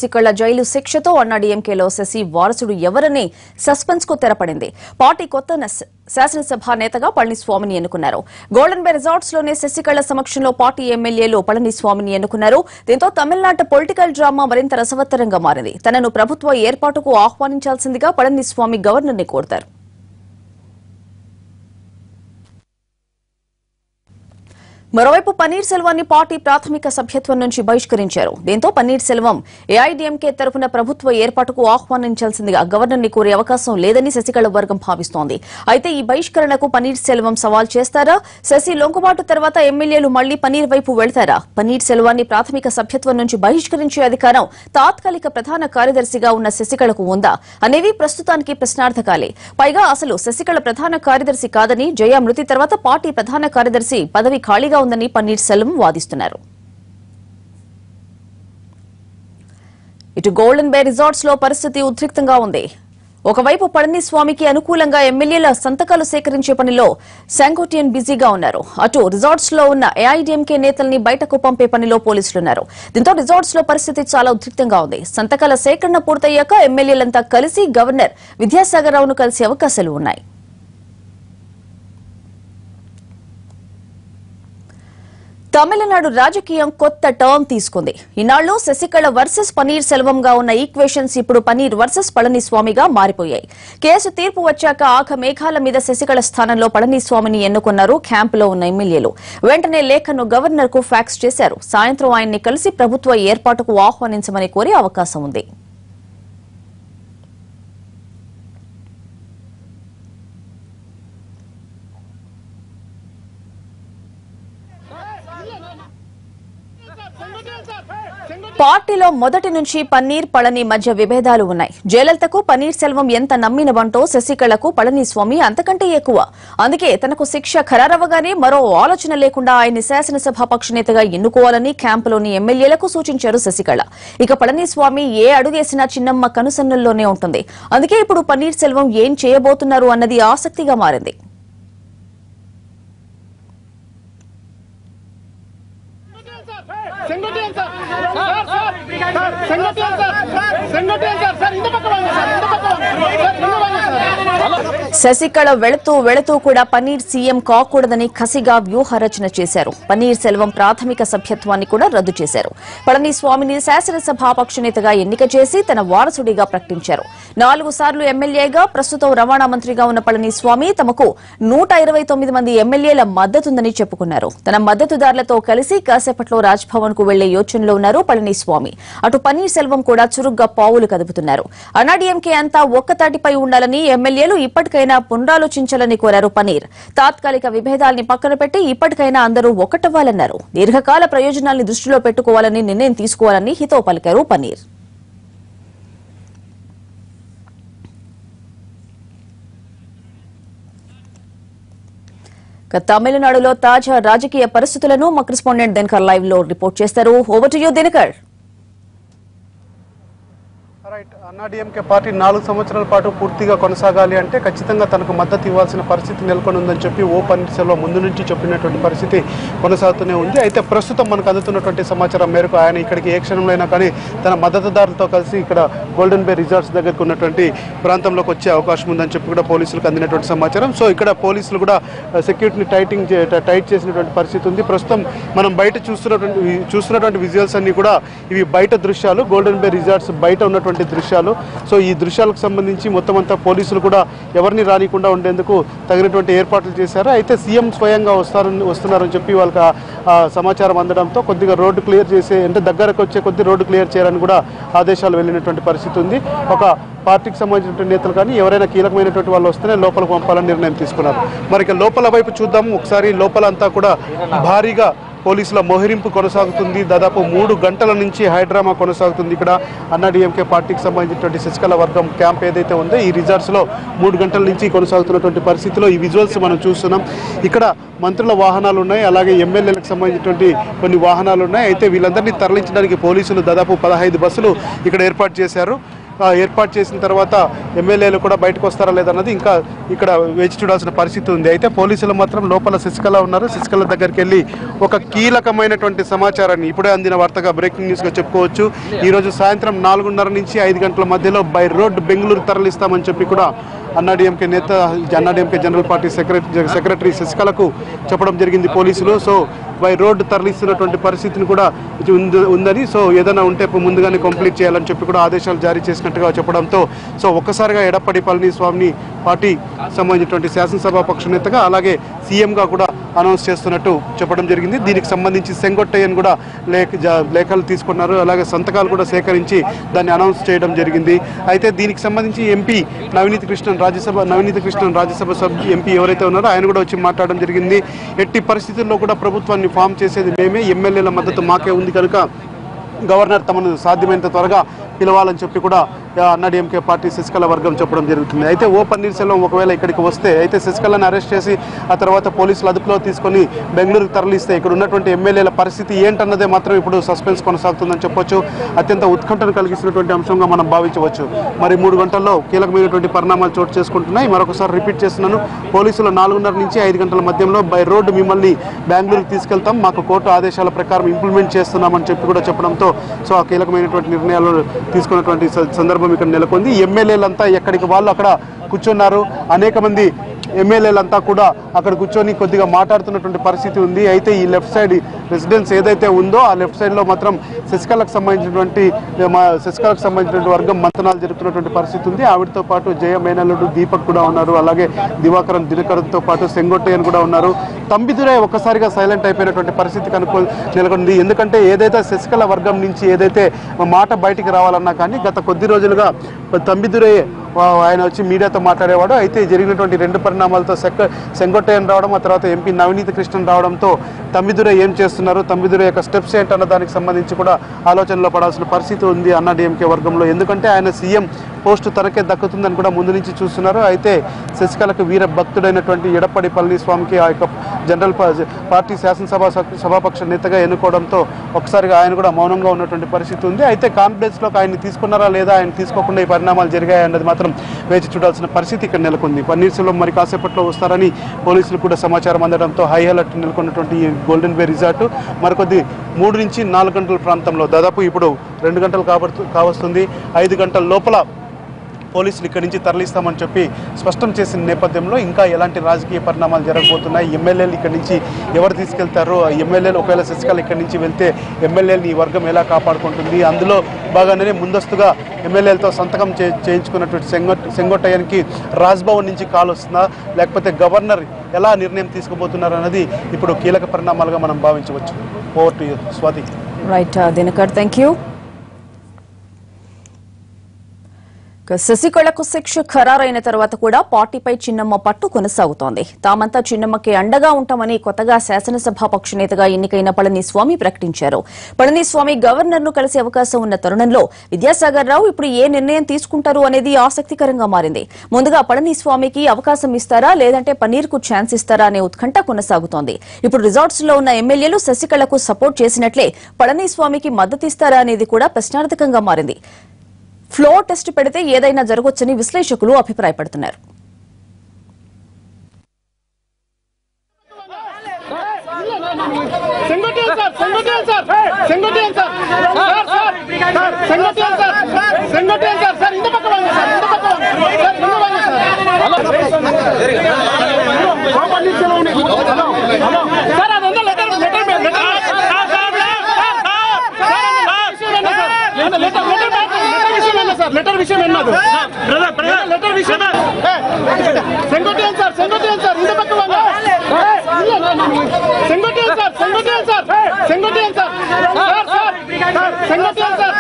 Sasikala jail శిక్షతో అన్నాడీఎంకేలో శశి వారసుడు ఎవరని సస్పెన్స్ కు తెరపడింది. పార్టీ కొత్త శాసనసభ నేతగా పళనిస్వామిని ఎన్నుకున్నారు. గోల్డెన్ బే రిసార్ట్స్ లోనే శశికళ సమక్షంలో పార్టీ ఎమ్మెల్యేలు పళనిస్వామిని ఎన్నుకున్నారు. దీంతో తమిళనాడు పొలిటికల్ డ్రామా మరింత రసవత్తరంగా మారింది. తనను ప్రభుత్వ ఏర్పాటుకు ఆహ్వానించాల్సిందిగా పళనిస్వామి గవర్నర్ ని కోరుతారు. మరోవైపు పన్నీర్ సెల్వాన్ని పార్టీ ప్రాథమిక సభ్యత్వం నుంచి బహిష్కరించారు. దీంతో పన్నీర్ సెల్వం ఏఐడీఎంకే తరఫున ప్రభుత్వ ఏర్పాటుకు ఆహ్వానించాల్సిందిగా గవర్నర్ ని కోరే అవకాశం లేదని శశికళ వర్గం భావిస్తోంది. అయితే ఈ బహిష్కరణకు పన్నీర్ సెల్వం సవాల్ చేస్తారా? శశి లొంగుబాటు తర్వాత ఎమ్మెల్యేలు మళ్లీ పన్నీర్ వైపు వెళ్తారా? పన్నీర్ సెల్వాన్ని ప్రాథమిక సభ్యత్వం నుంచి బహిష్కరించే అధికారం తాత్కాలిక ప్రధాన కార్యదర్శిగా ఉన్న శశికళకు ఉందా అనేవి ప్రస్తుతానికి ప్రశ్నార్థకాలే. పైగా అసలు శశికళ ప్రధాన కార్యదర్శి కాదని, జయ మృతి తర్వాత పార్టీ ప్రధాన కార్యదర్శి పదవి ఖాళీగా ఉందని పన్నీర్ సెల్వం వాదిస్తున్నారు. ఇటు గోల్డెన్ బే రిసార్ట్స్ లో పరిస్థితి ఉద్రిక్తంగా ఉంది. ఒకవైపు పళనిస్వామికి అనుకూలంగా ఎమ్మెల్యేల సంతకాలు సేకరించే పనిలో శాంగోటియన్ బిజీగా ఉన్నారు. అటు రిసార్ట్స్ లో ఉన్న ఏఐడీఎంకే నేతల్ని బయటకు పంపే పనిలో పోలీసులున్నారు. దీంతో రిసార్ట్స్ లో పరిస్థితి చాలా ఉద్రిక్తంగా ఉంది. సంతకాల సేకరణ పూర్తయ్యాక ఎమ్మెల్యేలంతా కలిసి గవర్నర్ విద్యాసాగర్ రావును కలిసే అవకాశాలు ఉన్నాయి. తమిళనాడు రాజకీయం కొత్త టర్న్ తీసుకుంది. ఈనాళ్లు శశికళ వర్సెస్ పన్నీర్ సెల్వంగా ఉన్న ఈక్వేషన్స్ ఇప్పుడు పన్నీర్ వర్సెస్ పళనిస్వామిగా మారిపోయాయి. కేసు తీర్పు వచ్చాక ఆఖ మేఘాల మీద శశికళ స్థానంలో పళనిస్వామిని ఎన్నుకున్నారు క్యాంపులో ఉన్న ఎమ్మెల్యేలు. వెంటనే లేఖను గవర్నర్ కు ఫ్యాక్స్ చేశారు. సాయంత్రం ఆయన్ని కలిసి ప్రభుత్వ ఏర్పాటుకు ఆహ్వానించమని కోరే అవకాశం ఉంది. పార్టీలో మొదటి నుంచి పన్నీర్ పళని మధ్య విభేదాలు ఉన్నాయి. జయలలితకు పన్నీర్ సెల్వం ఎంత నమ్మినవంటో శశికళకు పళనిస్వామి అంతకంటే ఎక్కువ. అందుకే తనకు శిక్ష ఖరారవగానే మరో ఆలోచన లేకుండా ఆయన్ని శాసనసభ పక్షనేతగా ఎన్నుకోవాలని క్యాంపులోని ఎమ్మెల్యేలకు సూచించారు శశికళ. ఇక పళనిస్వామి ఏ అడుగేసినా చిన్నమ్మ కనుసన్నల్లోనే ఉంటుంది. అందుకే ఇప్పుడు పన్నీర్ సెల్వం ఏం చేయబోతున్నారు అన్నది ఆసక్తిగా మారింది. శశికళ వెళుతూ కూడా పన్నీర్ సీఎం కాకూడదని కసిగా వ్యూహ రచన చేశారు. పన్నీర్ సెల్వం ప్రాథమిక సభ్యత్వాన్ని కూడా రద్దు చేశారు. పళనిస్వామిని శాసనసభ పక్షనేతగా ఎన్నిక చేసి తన వారసుడిగా ప్రకటించారు. 4 సార్లు ఎమ్మెల్యేగా ప్రస్తుతం రవాణా మంత్రిగా ఉన్న పళనిస్వామి తమకు 129 మంది ఎమ్మెల్యేల మద్దతుందని చెప్పుకున్నారు. తన మద్దతుదారులతో కలిసి కాసేపట్లో రాజ్భవన్ కు వెళ్లే యోచనలో ఉన్నారు పళనిస్వామి. అటు పన్నీర్ సెల్వం కూడా చురుగ్గా పావులు కదుపుతున్నారు. అన్నాడీఎంకే అంతా ఒక్కతాటిపై ఉండాలని ఎమ్మెల్యేలు ఇప్పటికైనా పునరాలోచించాలని కోరారు పన్నీర్. తాత్కాలిక విభేదాల్ని పక్కన పెట్టి ఇప్పటికైనా అందరూ ఒక్కటవ్వాలన్నారు. దీర్ఘకాల ప్రయోజనాల్ని దృష్టిలో పెట్టుకోవాలని నిర్ణయం తీసుకోవాలని హితవు పలికారు పన్నీర్. తమిళనాడులో తాజా రాజకీయ పరిస్థితులను మా కరెస్పాండెంట్ దినకర్ లైవ్ లో రిపోర్ట్ చేస్తారు. Over to you Dinakar. AIADMK party 4 సంవత్సరాల పాటు పూర్తిగా కొనసాగాలి అంటే ఖచ్చితంగా తనకు మద్దతు ఇవ్వాల్సిన పరిస్థితి నెలకొని ఉందని చెప్పి ఓ పన్నీర్ సెల్వం ముందు నుంచి చెప్పినటువంటి పరిస్థితి కొనసాగుతూనే ఉంది. అయితే ప్రస్తుతం మనకు అందుతున్నటువంటి సమాచారం మేరకు ఆయన ఇక్కడికి ఏ క్షణంలో అయినా కానీ తన మద్దతుదారులతో కలిసి ఇక్కడ గోల్డెన్ బే రిసార్ట్స్ దగ్గరకు ఉన్నటువంటి ప్రాంతంలోకి వచ్చే అవకాశం ఉందని చెప్పి కూడా పోలీసులకు అందినటువంటి సమాచారం. సో ఇక్కడ పోలీసులు కూడా సెక్యూరిటీని టైట్ చేసినటువంటి పరిస్థితి ఉంది. ప్రస్తుతం మనం బయట చూస్తున్నటువంటి విజువల్స్ అన్ని కూడా ఇవి బయట దృశ్యాలు, గోల్డెన్ బే రిసార్ట్స్ బయట ఉన్నటువంటి దృశ్యాలు. సో ఈ దృశ్యాలకు సంబంధించి మొత్తం అంతా పోలీసులు కూడా ఎవరిని రానికుండా ఉండేందుకు తగినటువంటి ఏర్పాట్లు చేశారు. అయితే సీఎం స్వయంగా వస్తున్నారని చెప్పి వాళ్ళకి సమాచారం అందడంతో కొద్దిగా రోడ్డు క్లియర్ చేసే అంటే దగ్గరకు వచ్చే కొద్ది రోడ్డు క్లియర్ చేయాలని కూడా ఆదేశాలు వెళ్ళినటువంటి పరిస్థితి ఉంది. ఒక పార్టీకి సంబంధించినటువంటి నేతలు కానీ ఎవరైనా కీలకమైనటువంటి వాళ్ళు వస్తేనే లోపలికి పంపాలని నిర్ణయం తీసుకున్నారు. మరి లోపల వైపు చూద్దాం ఒకసారి. లోపలంతా కూడా భారీగా పోలీసుల మోహరింపు కొనసాగుతుంది. దాదాపు 3 గంటల నుంచి హైడ్రామా కొనసాగుతుంది. ఇక్కడ అన్నాడీఎంకే పార్టీకి సంబంధించినటువంటి శశికళ వర్గం క్యాంప్ ఏదైతే ఉందో ఈ రిసార్ట్స్లో 3 గంటల నుంచి కొనసాగుతున్నటువంటి పరిస్థితిలో ఈ విజువల్స్ మనం చూస్తున్నాం. ఇక్కడ మంత్రుల వాహనాలు ఉన్నాయి, అలాగే ఎమ్మెల్యేలకు సంబంధించినటువంటి కొన్ని వాహనాలు ఉన్నాయి. అయితే వీళ్ళందరినీ తరలించడానికి పోలీసులు దాదాపు 15 బస్సులు ఇక్కడ ఏర్పాటు చేశారు. ఏర్పాటు చేసిన తర్వాత ఎమ్మెల్యేలు కూడా బయటకు వస్తారా లేదన్నది ఇంకా ఇక్కడ వేచి చూడాల్సిన పరిస్థితి ఉంది. అయితే పోలీసులు మాత్రం లోపల శశికళ ఉన్నారు. శశికళ దగ్గరికి వెళ్ళి ఒక కీలకమైనటువంటి సమాచారాన్ని ఇప్పుడే అందిన వార్తగా బ్రేకింగ్ న్యూస్గా చెప్పుకోవచ్చు. ఈరోజు సాయంత్రం 4:30 నుంచి 5 గంటల మధ్యలో బై రోడ్ బెంగళూరు తరలిస్తామని చెప్పి కూడా అన్నాడీఎంకే నేత అన్నాడీఎంకే జనరల్ పార్టీ సెక్రటరీ శశికళకు చెప్పడం జరిగింది పోలీసులు. సో బై రోడ్డు తరలిస్తున్నటువంటి పరిస్థితిని కూడా ఉందని, సో ఏదైనా ఉంటే ముందుగానే కంప్లీట్ చేయాలని చెప్పి కూడా ఆదేశాలు జారీ చేసినట్టుగా చెప్పడంతో సో ఒక్కసారిగా ఎడప్పాడి పళనిస్వామిని పార్టీ సంబంధించినటువంటి శాసనసభ పక్ష నేతగా అలాగే సీఎంగా కూడా అనౌన్స్ చేస్తున్నట్టు చెప్పడం జరిగింది. దీనికి సంబంధించి సెంగొట్టయ్యను కూడా లేఖలు తీసుకున్నారు. అలాగే సంతకాలు కూడా సేకరించి దాన్ని అనౌన్స్ చేయడం జరిగింది. అయితే దీనికి సంబంధించి ఎంపీ నవనీత కృష్ణన్ రాజ్యసభ సభ్యు ఎంపీ ఎవరైతే ఉన్నారో ఆయన కూడా వచ్చి మాట్లాడడం జరిగింది. ఎట్టి పరిస్థితుల్లో కూడా ప్రభుత్వాన్ని ఫామ్ చేసేది మేమే, ఎమ్మెల్యేల మద్దతు మాకే ఉంది కనుక గవర్నర్ తమను సాధ్యమైనంత త్వరగా పిలవాలని చెప్పి కూడా అన్నాడీఎంకే పార్టీ శశికళ వర్గం చెప్పడం జరుగుతుంది. అయితే ఓ పన్నీర్సెల్వం ఒకవేళ ఇక్కడికి వస్తే అయితే శశికళను అరెస్ట్ చేసి ఆ తర్వాత పోలీసులు అదుపులో తీసుకొని బెంగళూరుకు తరలిస్తే ఇక్కడ ఉన్నటువంటి ఎమ్మెల్యేల పరిస్థితి ఏంటన్నదే మాత్రం ఇప్పుడు సస్పెన్స్ కొనసాగుతుందని చెప్పొచ్చు. అత్యంత ఉత్కంఠను కలిగిస్తున్నటువంటి అంశంగా మనం భావించవచ్చు. మరి 3 గంటల్లో కీలకమైనటువంటి పరిణామాలు చోటు చేసుకుంటున్నాయి. మరొకసారి రిపీట్ చేస్తున్నాను, పోలీసులు 4:30 నుంచి 5 గంటల మధ్యంలో బై రోడ్డు మిమ్మల్ని బెంగళూరుకు తీసుకెళ్తాం, మాకు కోర్టు ఆదేశాల ప్రకారం ఇంప్లిమెంట్ చేస్తున్నామని చెప్పి కూడా చెప్పడంతో సో ఆ కీలకమైనటువంటి నిర్ణయాలు తీసుకున్నటువంటి సందర్భం ఇక్కడ నెలకొంది. ఎమ్మెల్యేలంతా ఎక్కడికి వాళ్ళు అక్కడ కూర్చున్నారు. అనేక మంది ఎమ్మెల్యేలంతా కూడా అక్కడ కూర్చొని కొద్దిగా మాట్లాడుతున్నటువంటి పరిస్థితి ఉంది. అయితే ఈ లెఫ్ట్ సైడ్ రెసిడెన్స్ ఏదైతే ఉందో ఆ లెఫ్ట్ సైడ్లో మాత్రం శశికళకు సంబంధించినటువంటి వర్గం మంతనాలు జరుపుతున్నటువంటి పరిస్థితి ఉంది. ఆవిడతో పాటు జయ మేనల్లుడు దీపక్ కూడా ఉన్నారు. అలాగే దినకరన్తో పాటు సెంగొట్టయ్యన్ కూడా ఉన్నారు. తంబిదురై ఒక్కసారిగా సైలెంట్ అయిపోయినటువంటి పరిస్థితి నెలకొంది. ఎందుకంటే ఏదైతే శశికళ వర్గం నుంచి ఏదైతే మాట బయటికి రావాలన్నా కానీ గత కొద్ది రోజులుగా తంబిదురై ఆయన వచ్చి మీడియాతో మాట్లాడేవాడు. అయితే జరిగినటువంటి 2 పరిణామాలతో సెంగొట్టయ్యన్ రావడం, ఆ తర్వాత ఎంపీ నవనీత కృష్ణన్ రావడంతో తంబిదురై ఏం చేస్తున్నారు, తంబిదురై యొక్క స్టెప్స్ ఏంటన్న దానికి సంబంధించి కూడా ఆలోచనలో పడాల్సిన పరిస్థితి ఉంది అన్నాడీఎంకే వర్గంలో. ఎందుకంటే ఆయన సీఎం పోస్టు తనకే దక్కుతుందని కూడా ముందు నుంచి చూస్తున్నారు. అయితే శశికళకు వీర భక్తుడైనటువంటి ఎడప్పాడి పళనిస్వామికి ఆ యొక్క జనరల్ పార్టీ సభాపక్ష నేతగా ఎన్నుకోవడంతో ఒకసారిగా ఆయన కూడా మౌనంగా ఉన్నటువంటి పరిస్థితి ఉంది. అయితే కాన్ఫిడెన్స్లోకి ఆయన తీసుకున్నారా లేదా, ఆయన తీసుకోకుండా ఈ పరిణామాలు జరిగాయన్నది మాత్రం వేచి చూడాల్సిన పరిస్థితి ఇక్కడ నెలకొంది. పన్నీర్సెల్వం మరి కాసేపట్లో వస్తారని పోలీసులు కూడా సమాచారం అందడంతో హై అలర్ట్ నెలకొన్నటువంటి ఈ గోల్డెన్ బే రిసార్ట్ మరికొద్ది 3 నుంచి 4 గంటల ప్రాంతంలో దాదాపు ఇప్పుడు 2 గంటలు కావస్తుంది. 5 గంటల లోపల పోలీసులు ఇక్కడి నుంచి తరలిస్తామని చెప్పి స్పష్టం చేసిన నేపథ్యంలో ఇంకా ఎలాంటి రాజకీయ పరిణామాలు జరగబోతున్నాయి, ఎమ్మెల్యేలు ఇక్కడి నుంచి ఎవరు తీసుకెళ్తారో, ఎమ్మెల్యేలు ఒకవేళ శశికళ ఇక్కడి నుంచి వెళ్తే ఎమ్మెల్యేలని ఈ వర్గం ఎలా కాపాడుకుంటుంది, అందులో భాగంగానే ముందస్తుగా ఎమ్మెల్యేలతో సంతకం చేయించుకున్నటువంటి సెంగొట్టయ్యన్కి రాజ్భవన్ నుంచి కాల్ వస్తుందా, లేకపోతే గవర్నర్ ఎలా నిర్ణయం తీసుకోబోతున్నారు అన్నది ఇప్పుడు కీలక పరిణామాలుగా మనం భావించవచ్చు. Over to you Swathi. Right Dinakar, thank you. శశికళకు శిక్ష ఖరారైన తర్వాత కూడా పార్టీపై చిన్నమ్మ పట్టు కొనసాగుతోంది. తామంతా చిన్నమ్మకి అండగా ఉంటామని కొత్తగా శాసనసభాపక్ష నేతగా ఎన్నికైన పళనిస్వామి ప్రకటించారు. పళనిస్వామి గవర్నర్ ను కలిసే అవకాశం ఉన్న తరుణంలో విద్యాసాగర్ రావు ఇప్పుడు ఏ నిర్ణయం తీసుకుంటారు అనేది ఆసక్తికరంగా మారింది. ముందుగా పళనిస్వామికి అవకాశం ఇస్తారా లేదంటే పన్నీర్ కు ఛాన్స్ ఇస్తారా అనే ఉత్కంఠ కొనసాగుతోంది. ఇప్పుడు రిజార్ట్స్ లో ఉన్న ఎమ్మెల్యేలు శశికళకు సపోర్ట్ చేసినట్లే పళనిస్వామికి మద్దతిస్తారా అనేది కూడా ప్రశ్నార్థకంగా మారింది. ఫ్లోర్ టెస్ట్ పెడితే ఏదైనా జరగొచ్చని విశ్లేషకులు అభిప్రాయపడుతున్నారు. లెటర్ విషయం ఎన్నదు లెటర్ విషయం సెంగొట్టయ్యన్ సార్ ఇంత పక్క సెంగొట్టయ్యన్ సార్